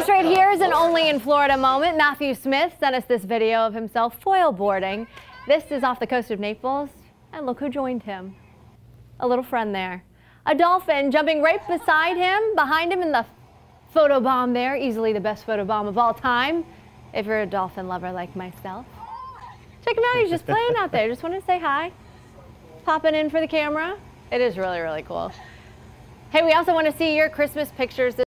right here is an only in Florida moment. Matthew Smith sent us this video of himself foil boarding. This is off the coast of Naples, and look who joined him. A little friend there. A dolphin jumping right beside him, behind him in the photobomb there. Easily the best photobomb of all time, if you're a dolphin lover like myself. Check him out, he's just playing out there. Just want to say hi. Popping in for the camera. It is really, really cool. Hey, we also want to see your Christmas pictures.